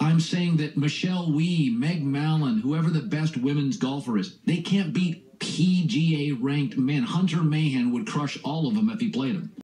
I'm saying that Michelle Wie, Meg Mallon, whoever the best women's golfer is, they can't beat PGA ranked men. Hunter Mahan would crush all of them if he played them.